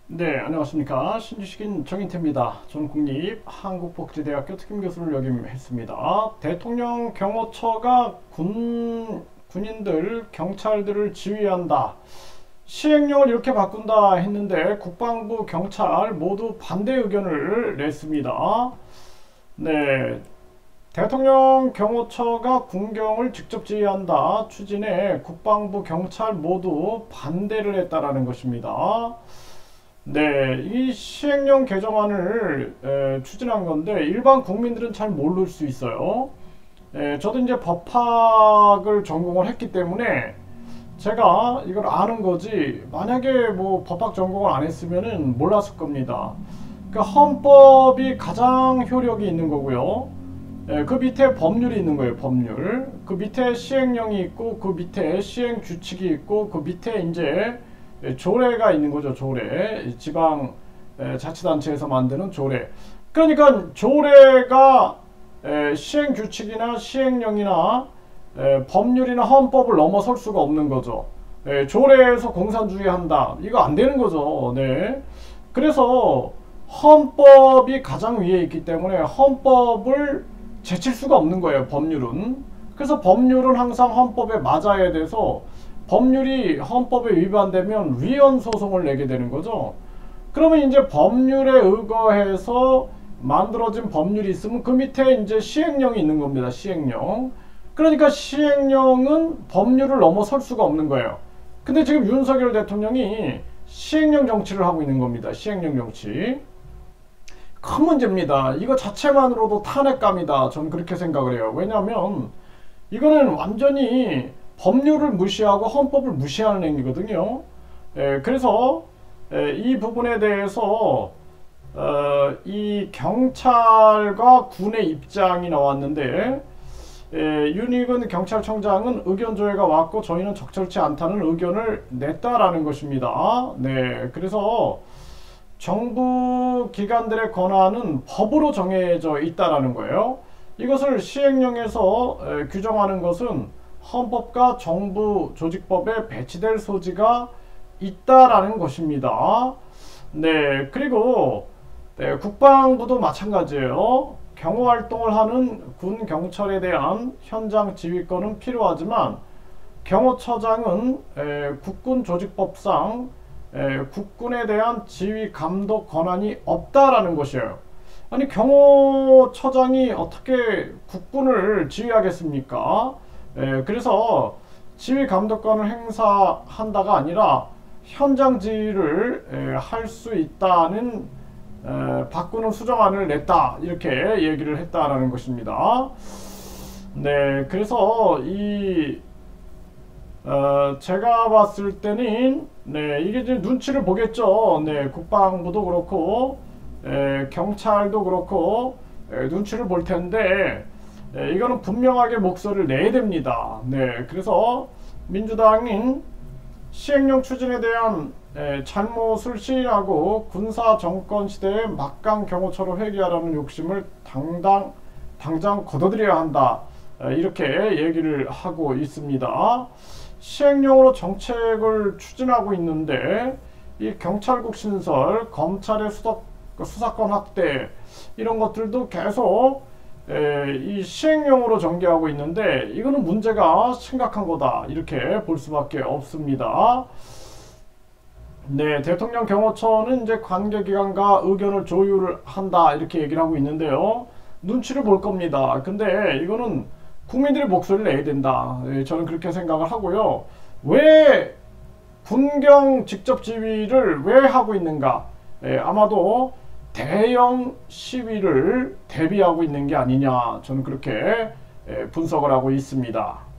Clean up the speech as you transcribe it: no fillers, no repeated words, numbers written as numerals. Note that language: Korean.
네, 안녕하십니까. 신주식인 정인태입니다. 전 국립한국복지대학교 특임교수를 역임했습니다. 대통령 경호처가 군인들, 경찰들을 지휘한다. 시행령을 이렇게 바꾼다 했는데 국방부, 경찰 모두 반대 의견을 냈습니다. 네, 대통령 경호처가 군경을 직접 지휘한다 추진에 국방부, 경찰 모두 반대를 했다라는 것입니다. 네, 이 시행령 개정안을 추진한 건데 일반 국민들은 잘 모를 수 있어요. 저도 이제 법학을 전공을 했기 때문에 제가 이걸 아는 거지, 만약에 뭐 법학 전공을 안 했으면은 몰랐을 겁니다. 그러니까 헌법이 가장 효력이 있는 거고요. 그 밑에 법률이 있는 거예요. 법률. 그 밑에 시행령이 있고, 그 밑에 시행 규칙이 있고, 그 밑에 이제 조례가 있는 거죠. 조례. 지방 자치단체에서 만드는 조례. 그러니까 조례가 시행 규칙이나 시행령이나 법률이나 헌법을 넘어설 수가 없는 거죠. 조례에서 공산주의한다, 이거 안 되는 거죠. 네. 그래서 헌법이 가장 위에 있기 때문에 헌법을 제칠 수가 없는 거예요. 법률은. 그래서 법률은 항상 헌법에 맞아야 돼서 법률이 헌법에 위반되면 위헌 소송을 내게 되는 거죠. 그러면 이제 법률에 의거해서 만들어진 법률이 있으면 그 밑에 이제 시행령이 있는 겁니다. 시행령. 그러니까 시행령은 법률을 넘어설 수가 없는 거예요. 근데 지금 윤석열 대통령이 시행령 정치를 하고 있는 겁니다. 시행령 정치. 큰 문제입니다. 이거 자체만으로도 탄핵감이다. 저는 그렇게 생각을 해요. 왜냐하면 이거는 완전히 법률을 무시하고 헌법을 무시하는 행위거든요. 그래서 이 부분에 대해서 이 경찰과 군의 입장이 나왔는데, 윤익은 경찰청장은 의견 조회가 왔고 저희는 적절치 않다는 의견을 냈다라는 것입니다. 네, 그래서 정부 기관들의 권한은 법으로 정해져 있다라는 거예요. 이것을 시행령에서 규정하는 것은 헌법과 정부 조직법에 배치될 소지가 있다라는 것입니다. 네, 그리고 국방부도 마찬가지예요. 경호활동을 하는 군 경찰에 대한 현장 지휘권은 필요하지만 경호처장은 국군 조직법상 국군에 대한 지휘 감독 권한이 없다라는 것이에요. 아니, 경호처장이 어떻게 국군을 지휘하겠습니까? 그래서 지휘 감독권을 행사한다가 아니라 현장 지휘를 할 수 있다는 바꾸는 수정안을 냈다, 이렇게 얘기를 했다라는 것입니다. 네, 그래서 제가 봤을 때는 이게 이제 눈치를 보겠죠. 네, 국방부도 그렇고 경찰도 그렇고 눈치를 볼 텐데 이거는 분명하게 목소리를 내야 됩니다. 네, 그래서 민주당인 시행령 추진에 대한 잘못을 시인하고 군사 정권 시대의 막강 경호처로 회귀하라는 욕심을 당장 거둬들여야 한다, 이렇게 얘기를 하고 있습니다. 시행령으로 정책을 추진하고 있는데 이 경찰국 신설, 검찰의 수사권 확대, 이런 것들도 계속 이 시행령으로 전개하고 있는데 이거는 문제가 심각한 거다, 이렇게 볼 수밖에 없습니다. 네, 대통령 경호처는 이제 관계기관과 의견을 조율을 한다, 이렇게 얘기를 하고 있는데요. 눈치를 볼 겁니다. 근데 이거는 국민들의 목소리를 내야 된다, 저는 그렇게 생각을 하고요. 왜 군경 직접 지휘를 왜 하고 있는가? 아마도 대형 시위를 대비하고 있는 게 아니냐, 저는 그렇게 분석을 하고 있습니다.